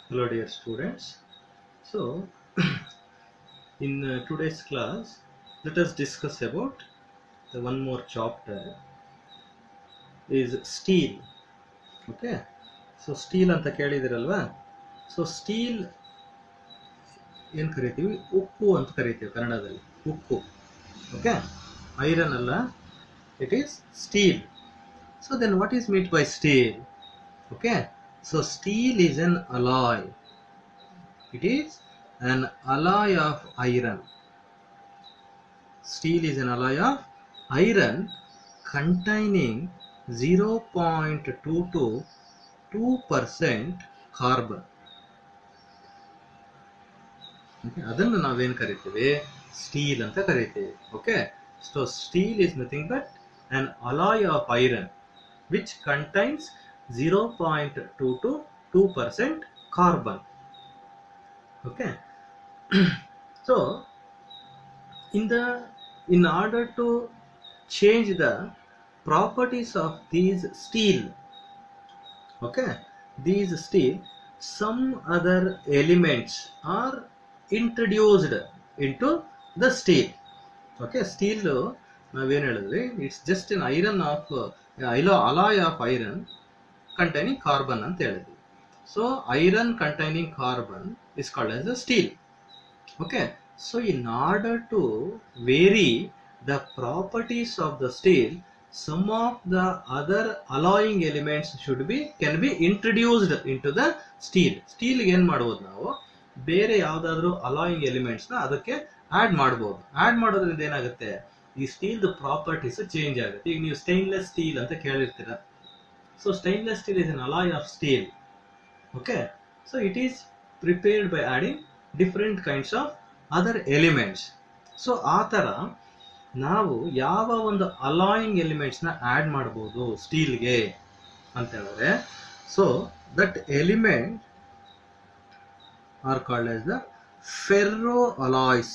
Hello dear students. So in today's class let us discuss about the one more chapter is steel. Okay, so steel anta kelidiralva. So steel ಏನು ಕರಿತೀವಿ, ಉಕ್ಕು ಅಂತ ಕರಿತೀವಿ ಕನ್ನಡದಲ್ಲಿ, ಉಕ್ಕು. Okay, iron ಅಲ್ಲ, it is steel. So then what is meant by steel? Okay, so steel is an alloy. It is an alloy of iron. Steel is an alloy of iron containing 0.2 to 2% carbon. Okay, ಅದನ್ನು ನಾವೇನು ಕರಿತೀವಿ, steel ಅಂತ ಕರಿತೀವಿ. Okay, so steel is nothing but an alloy of iron which contains 0.2 to 2% carbon. Okay, so in order to change the properties of these steel, okay, these steel, some other elements are introduced into the steel. Okay, steel ನಾವೇನು ಹೇಳಿದ್ವಿ, it's just an iron of alloy of iron containing carbon ಅಂತ ಹೇಳಿದ್ವಿ. So iron containing carbon is called as the steel. Okay, so in order to vary the properties of the steel, some of the other alloying elements can be introduced into the steel. Steel ಏನು ಮಾಡಬಹುದು, ನಾವು ಬೇರೆ ಯಾವುದಾದ್ರೂ alloying elements ನ ಅದಕ್ಕೆ add ಮಾಡಬಹುದು. Add ಮಾಡೋದ್ರಿಂದ ಏನಾಗುತ್ತೆ, ಈ ಸ್ಟೀಲ್ ಪ್ರಾಪರ್ಟೀಸ್ ಚೇಂಜ್ ಆಗುತ್ತೆ. ಈಗ ನೀವು ಸ್ಟೈನ್ಲೆಸ್ ಸ್ಟೀಲ್ ಅಂತ ಕೇಳಿರ್ತೀರ. So stainless steel is an alloy of steel. Okay, so it is prepared by adding different kinds of other elements. So ಆ ಥರ ನಾವು ಯಾವ ಒಂದು ಅಲಾಯಿಂಗ್ ಎಲಿಮೆಂಟ್ಸ್ನ ಆ್ಯಡ್ ಮಾಡ್ಬೋದು ಸ್ಟೀಲ್ಗೆ ಅಂತ ಹೇಳಿದ್ರೆ, so that element are called as the ferro alloys.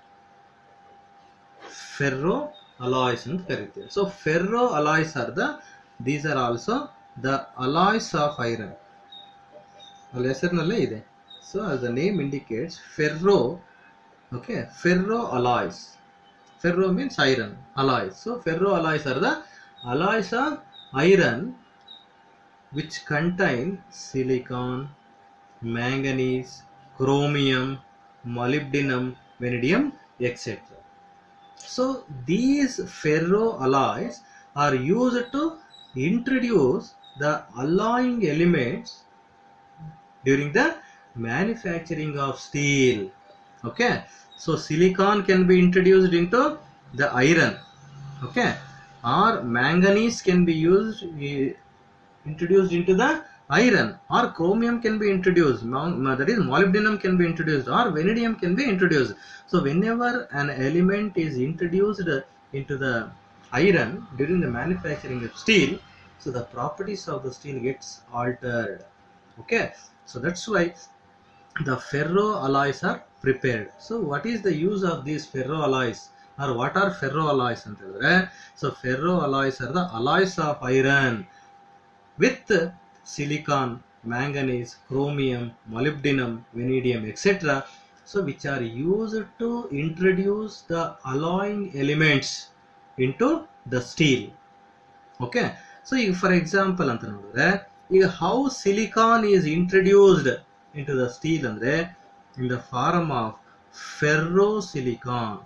Ferro alloys ಅಂತ ಕರಿತೀವಿ. So ferro alloys are these are also the alloys of iron. ಅಲ್ಲಿ ಹೆಸರಿನಲ್ಲೇ ಇದೆ. So as the name indicates, ferro. Okay, ferro alloys. Ferro means iron, alloys. So ferro alloys are the alloys of iron which contain silicon, manganese, chromium, molybdenum, vanadium, etc. So these ferro alloys are used to introduce the alloying elements during the manufacturing of steel. Okay, so silicon can be introduced into the iron. Okay, or manganese can be introduced into the iron, or chromium can be introduced, that is molybdenum can be introduced, or vanadium can be introduced. So whenever an element is introduced into the iron during the manufacturing of steel, so the properties of the steel gets altered. Okay, so that's why the ferro alloys are prepared. So what is the use of these ferro alloys, or what are ferro alloys ಅಂತ ಹೇಳಿದ್ರೆ, so ferro alloys are the alloys of iron with silicon, manganese, chromium, molybdenum, vanadium, etc. So which are used to introduce the alloying elements into the steel. Okay, so for example ಅಂತ ನೋಡಿದ್ರೆ, ಈಗ how silicon is introduced into the steel ಅಂದ್ರೆ, in the form of ferrosilicon.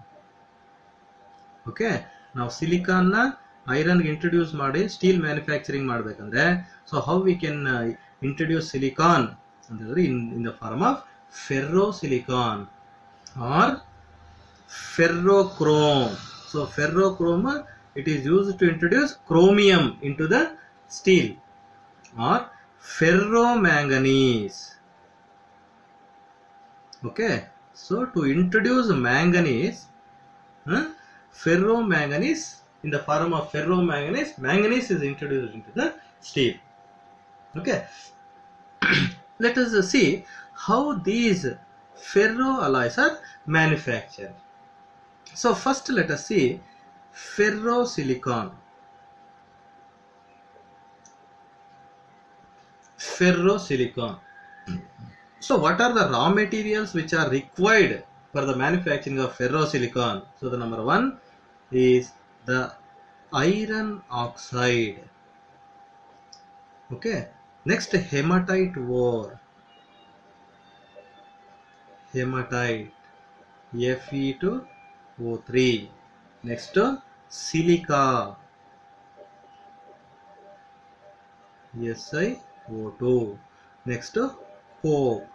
Okay, ನಾವು silicon ನ iron introduce ಮಾಡಿ steel manufacturing ಮಾಡಬೇಕಂದ್ರೆ, so how we can introduce silicon ಅಂತಂದ್ರೆ in the form of ferrosilicon or ferrochrome. So ferrochrome, it is used to introduce chromium into the steel, or ferromanganese. Okay, so to introduce manganese, ferromanganese, in the form of ferromanganese, manganese is introduced into the steel. Okay, let us see how these ferro alloys are manufactured. So first let us see ferrosilicon. Ferrosilicon. So what are the raw materials which are required for the manufacturing of ferrosilicon? So the number one is the iron oxide. Okay. Next, hematite ore. Hematite, Fe2O3. Next, silica, SiO2. Next, coke.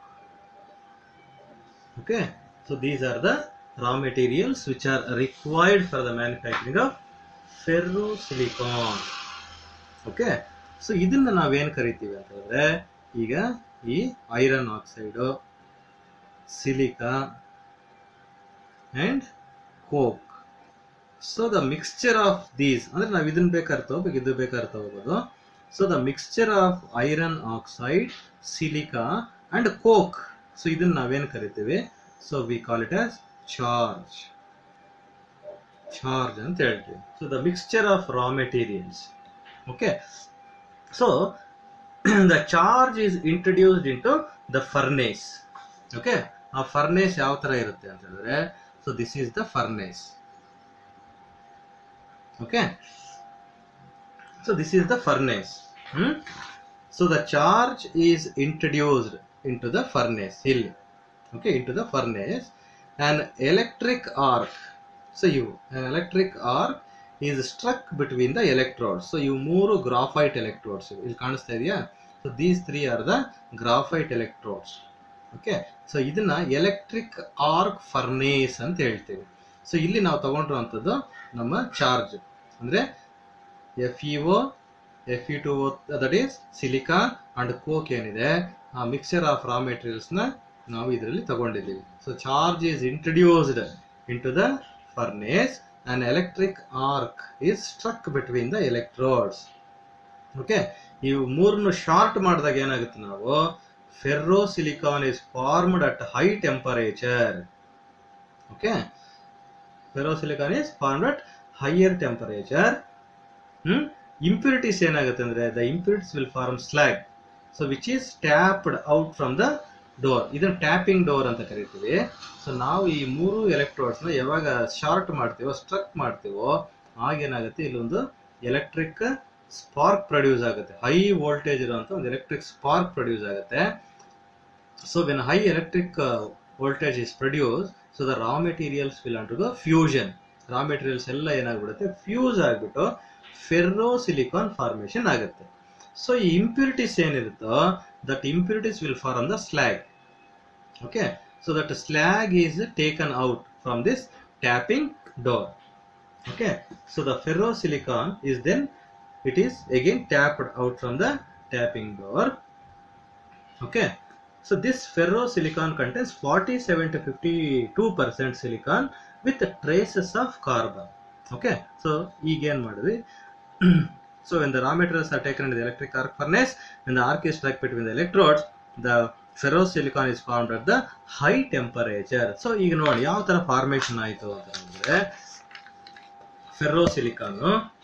Okay. So these are the raw materials which are required for the manufacturing of ferrosilicon. Okay. So ಇದನ್ನ ನಾವೇನು ಕರಿತೀವಿ ಅಂತಂದ್ರೆ ಈಗ ಈ iron oxide, silica and coke. So the mixture of these, ಅಂದ್ರೆ ನಾವು ಇದನ್ನ ಬೇಕಾದ್ರೆ ತಗೋಬೇಕು, ಇದು ಬೇಕಾದ್ರೆ ತಗೋಬಹುದು. So the mixture of iron oxide, silica and coke. So ಇದನ್ನ ನಾವೇನು ಕರಿತೀವಿ? So we call it as charge. Charge ಅಂತ ಹೇಳ್ತೀವಿ. So the mixture of raw materials. Okay. So the charge is introduced into the furnace. Okay. ಆ furnace ಯಾವ ತರ ಇರುತ್ತೆ ಅಂತ ಹೇಳಿದ್ರೆ, so this is the furnace. Okay. So this is the furnace. So the charge is introduced into the furnace. Okay, into the furnace. An electric arc. So an electric arc is struck between the electrodes. So you ಮೂರು graphite electrodes. ಇಲ್ಲಿ ಕಾಣಿಸ್ತಾ ಇದೆಯಾ? So these three are the graphite electrodes. Okay. So ಇದನ್ನ electric arc furnace ಅಂತ ಹೇಳ್ತೀವಿ. So ಇಲ್ಲಿ ನಾವು ತಗೊಂಡಿರುವಂಥದ್ದು ನಮ್ಮ ಚಾರ್ಜ್ ಅಂದ್ರೆ FeO, Fe2O, that is silica and coke ಏನಿದೆ, ಆ ಮಿಕ್ಸರ್ ಆಫ್ ರಾ ಮೆಟೀರಿಯಲ್ಸ್ ನ ನಾವು ಇದರಲ್ಲಿ ತಗೊಂಡಿದ್ದೀವಿ. So charge is introduced into the furnace and electric arc is struck between the electrodes. Okay. ಇವು ಮೂರನ್ನು ಶಾರ್ಟ್ ಮಾಡಿದಾಗ ಏನಾಗುತ್ತೆ, ನಾವು ferrosilicon is formed at high temperature. Okay. Ferrosilicon is formed at higher temperature. Impurities ಏನಾಗುತ್ತೆ ಅಂದ್ರೆ, the impurities will form slag. So which is tapped out from the door. ಇದನ್ನ tapping door ಅಂತ ಕರಿತೀವಿ. ಸೊ ನಾವು ಈ ಮೂರು ಎಲೆಕ್ಟ್ರೋಡ್ಸ್ ನ ಯಾವಾಗ ಶಾರ್ಟ್ ಮಾಡ್ತೀವೋ, ಸ್ಟ್ರಕ್ ಮಾಡ್ತೀವೋ, ಆಗೇನಾಗುತ್ತೆ, ಇಲ್ಲೊಂದು ಎಲೆಕ್ಟ್ರಿಕ್ ಸ್ಪಾರ್ಕ್ ಪ್ರೊಡ್ಯೂಸ್ ಆಗುತ್ತೆ. ಹೈ ವೋಲ್ಟೇಜ್ ಇರುವಂತ ಒಂದು ಎಲೆಕ್ಟ್ರಿಕ್ ಸ್ಪಾರ್ಕ್ ಪ್ರೊಡ್ಯೂಸ್ ಆಗುತ್ತೆ. So when high electric voltage is produced, so the raw materials will undergo fusion. Raw materials ಎಲ್ಲ ಏನಾಗ್ಬಿಡುತ್ತೆ, ಫ್ಯೂಸ್ ಆಗ್ಬಿಟ್ಟು ferrosilicon formation ಆಗುತ್ತೆ. ಸೊ ಈ impurities ಏನಿರುತ್ತೋ, that impurities will form the slag. Okay. So that slag is taken out from this tapping door. Okay. So the ferrosilicon is then, it is again tapped out from the tapping door. Okay. So this ferrosilicon contains 47 to 52% silicon with traces of carbon. Okay. So ಈಗ ಏನ್ ಮಾಡಿದ್ವಿ, so when the raw materials are taken into the electric arc furnace, when the arc is struck between the electrodes, the ferrosilicon is formed at the high temperature. So ಈಗ ನೋಡಿ ಯಾವ ತರ formation ಆಯಿತು ಅಂತ ಹೇಳಿದ್ರೆ, ferrosilicon.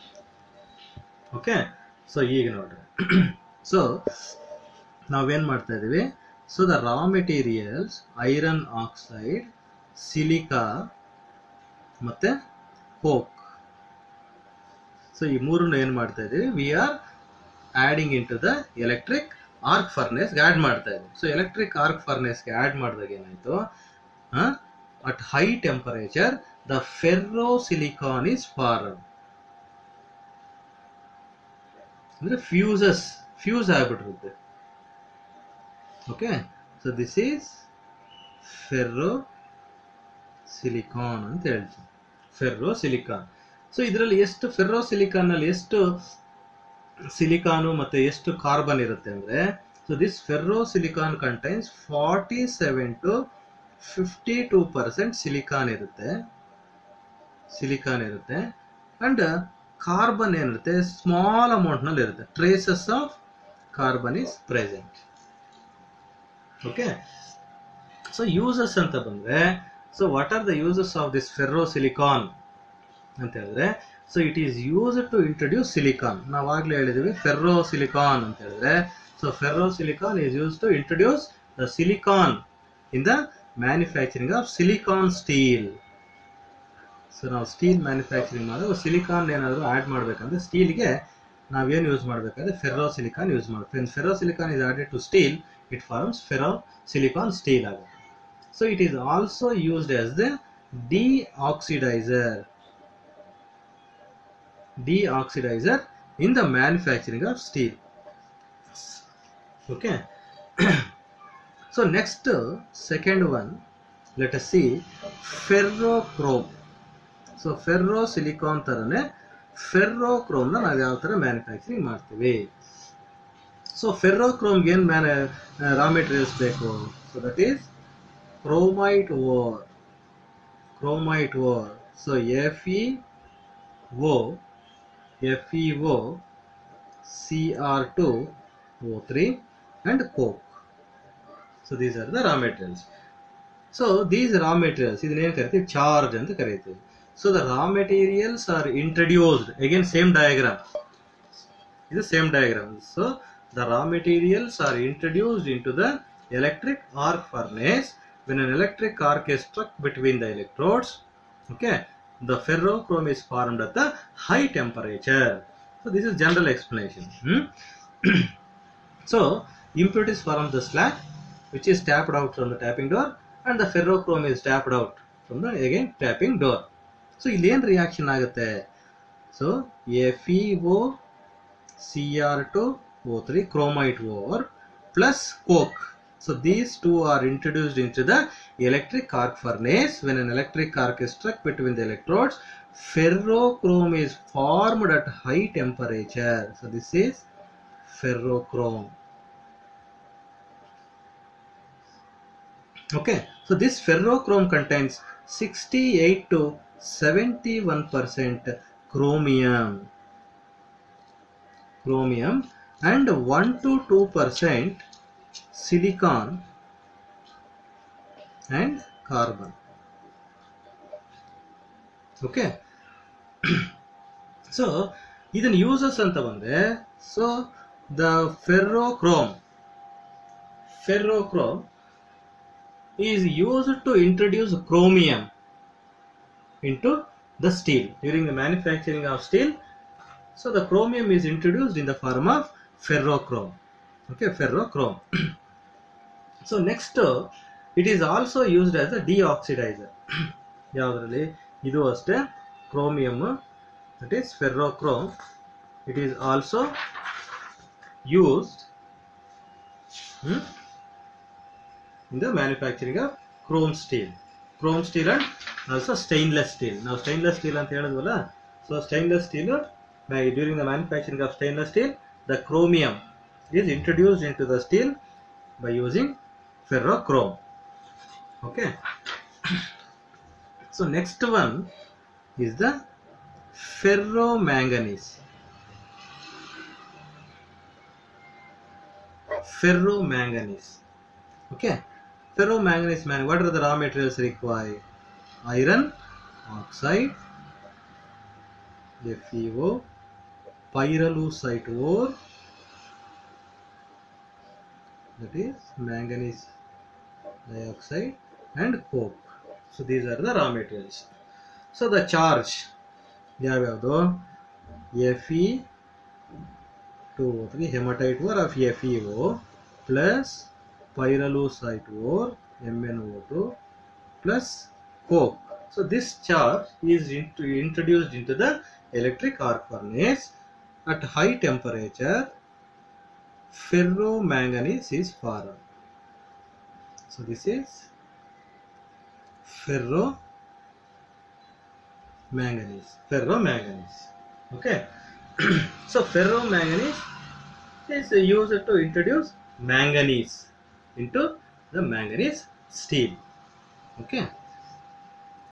ಓಕೆ. ಸೊ ಈಗ ನೋಡ್ರಿ, so ನಾವೇನ್ ಮಾಡ್ತಾ ಇದೀವಿ, so the raw materials iron oxide, silica ಮತ್ತೆ ಕೋಕ್. ಸೊ ಈ ಮೂರನ್ನು ಏನ್ ಮಾಡ್ತಾ ಇದೀವಿ, we are adding into the electric arc ಫರ್ನೇಸ್ಗೆ ಆಡ್ ಮಾಡ್ತಾ ಇದೀವಿ. ಸೊ ಎಲೆಕ್ಟ್ರಿಕ್ ಆರ್ಕ್ ಫರ್ನೇಸ್ಗೆ ಆಡ್ ಮಾಡಿದಾಗ ಏನಾಯ್ತು, at high temperature the ferrosilicon is formed. ಅಂದ್ರೆ ಫ್ಯೂಸ್ ಆಗ್ಬಿಟ್ಟಿರುತ್ತೆ. Okay. So this is ferrosilicon ಅಂತ ಹೇಳ್ತೀವಿ, ಫೆರ್ರೋಸಿಲಿಕಾನ್. ಸೊ ಇದರಲ್ಲಿ ಎಷ್ಟು ಫೆರ್ರೋಸಿಲಿಕಾನ್ ಅಲ್ಲಿ ಎಷ್ಟು ಸಿಲಿಕಾನು ಮತ್ತೆ ಎಷ್ಟು ಕಾರ್ಬನ್ ಇರುತ್ತೆ ಅಂದ್ರೆ, so this ferrosilicon contains 47 to 52% silicon ಇರುತ್ತೆ ಅಂಡ್ ಕಾರ್ಬನ್ ಏನಿರುತ್ತೆ ಸ್ಮಾಲ್ ಅಮೌಂಟ್ ನಲ್ಲಿ ಇರುತ್ತೆ. Traces of carbon is present. Okay. So uses ಅಂತ ಬಂದ್ರೆ, so what are the uses of this ferrosilicon ಅಂತ ಹೇಳಿದ್ರೆ, so it is use to introduce silicon. ನಾವಾಗ್ಲೇ ಹೇಳಿದೀವಿ ಫೆರ್ರೋಸಿಲಿಕಾನ್ ಅಂತ ಹೇಳಿದ್ರೆ, so ferrosilicon is use to introduce the silicon in the manufacturing of silicon steel. So now steel manufacturing silicon add madbekandre steel ge ನಾವು ಏನು use ಮಾಡಬೇಕಾದ್ರೆ ferrosilicon use ಮಾಡಬೇಕು. When ferrosilicon is added to steel, it forms ferrosilicon steel ಆಗುತ್ತೆ. So it is also used as the deoxidizer in the manufacturing of steel. Okay. So next second one, let us see ferrochrome. So ferrosilicon tarane ferrochrome na ನಾವು ಯಾವ ತರ manufacturing ಮಾಡ್ತೀವಿ. So ferrochrome ಗೆ ಏನು raw materials ಬೇಕು? So that is chromite ore. So FeO, Cr2O3 and coke. So these are the raw materials. So these raw materials ಇದನ್ನ ಏನು ಕರೀತೀವಿ? ಚಾರ್ಜ್ ಅಂತ ಕರೀತೀವಿ. So the raw materials are introduced, again same diagram, is the same diagram. So the raw materials are introduced into the electric arc furnace. When an electric arc is struck between the electrodes, okay, the ferrochrome is formed at the high temperature. So this is general explanation. So impurities form the slag, which is tapped out from the tapping door, and the ferrochrome is tapped out from the again tapping door. So ಇಲ್ಲಿ ಏನು reaction ಆಗುತ್ತೆ? So FeO Cr2O3 chromite ore plus coke. So these two are introduced into the electric arc furnace. When an electric arc is struck between the electrodes, ferrochrome is formed at high temperature. So this is ferrochrome. Okay, so this ferrochrome contains 68 to 71% chromium and 1 to 2% silicon and carbon. Okay. So ಇದನ್ನ uses ಅಂತ ಬಂದ್ರೆ, so the ferrochrome is used to introduce chromium into the steel during the manufacturing of steel. So the chromium is introduced in the form of ferrochrome. Okay, ferrochrome. So next it is also used as a deoxidizer. ಯಾವುದರಲ್ಲಿ? ಇದು ಅಷ್ಟೇ chromium, that is ferrochrome. It is also used in the manufacturing of chrome steel and also stainless steel. Now stainless steel ಅಂತ ಹೇಳಿದ್ವಲ್ಲ, so stainless steel, during the manufacturing of stainless steel, the chromium is introduced into the steel by using ferrochrome. Okay. So next one is the ferromanganese. Okay. Ferromanganese, what are the raw materials required? Iron oxide, FeO, pyrolusite ore, that is manganese dioxide, and coke. So these are the raw materials. So the charge ಯಾವ್ಯಾವುದು? Fe2O3 hematite ore of FeO plus pyrolusite ore MnO2 plus coke. So this charge is introduced into the electric arc furnace at high temperature. Ferromanganese is formed. So this is ferromanganese. Okay. So ferromanganese is used to introduce manganese into the manganese steel. Okay.